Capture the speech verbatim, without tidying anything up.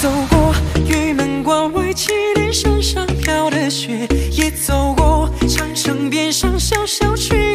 走过玉门关外祁连山上飘的雪，也走过长城边上小小曲。